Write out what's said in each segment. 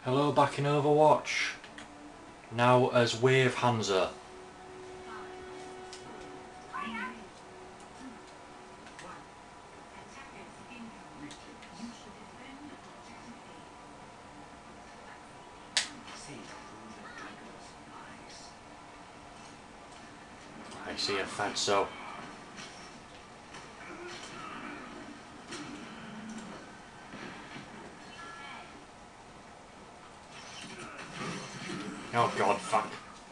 Hello, back in Overwatch. Now as Wave Hanzo. I see a Hanzo. Oh god, fuck.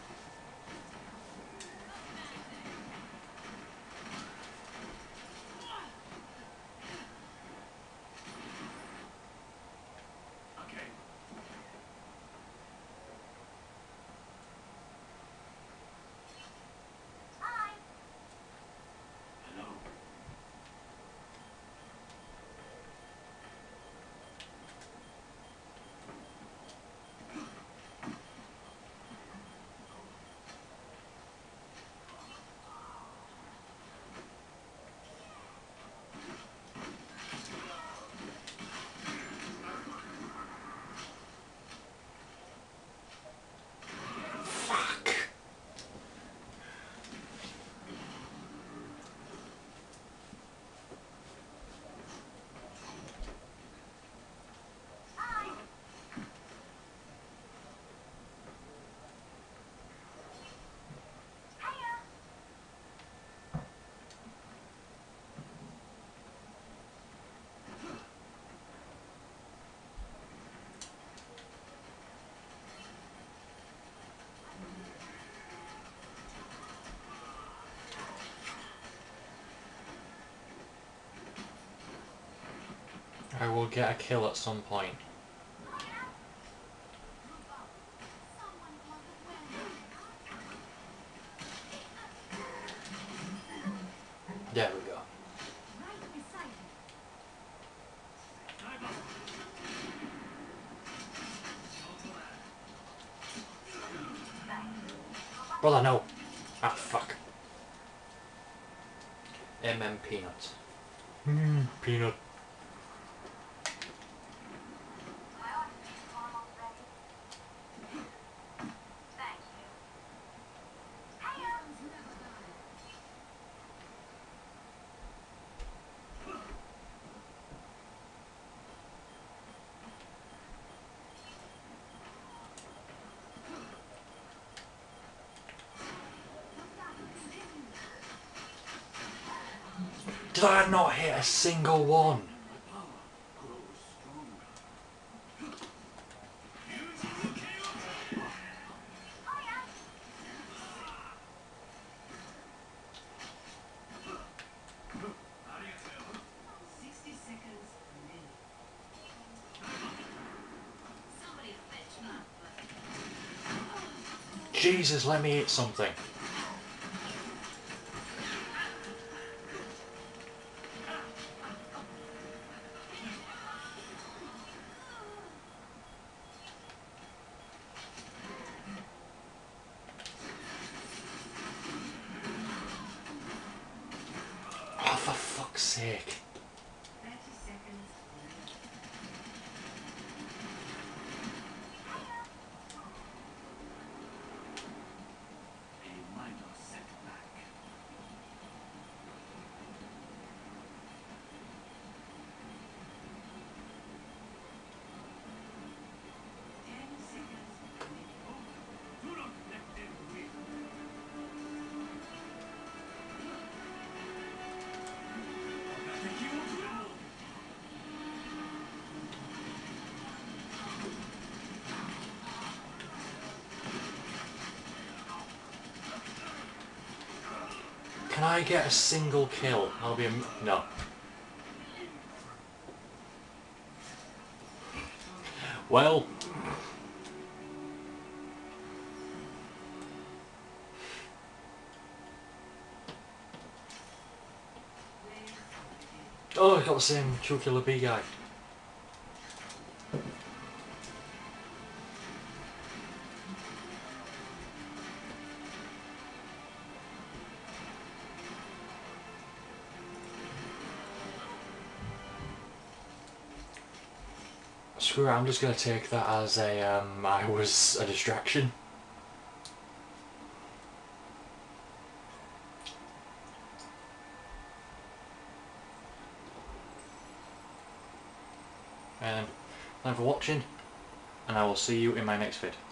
I will get a kill at some point. There we go. Brother, no. Ah, fuck. Peanut. Peanut. Did I not hit a single one? Jesus, let me hit something. Oh, for fuck's sake. Can I get a single kill? I'll be no. Well. Oh, I got the same True Killer B guy. screw it, I'm just going to take that as a, I was a distraction. Thanks for watching, and I will see you in my next vid.